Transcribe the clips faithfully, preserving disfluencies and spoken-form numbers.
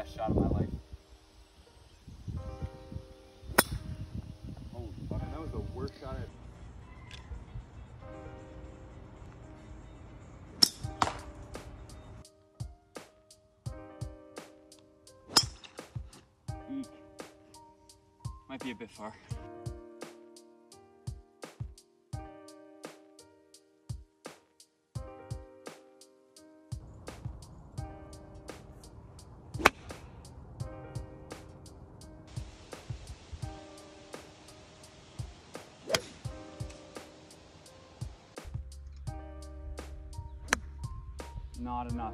best shot of my life. Holy fuck, that was the worst shot I've... Eek. Might be a bit far. Not enough.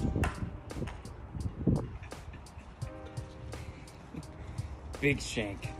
Big shank.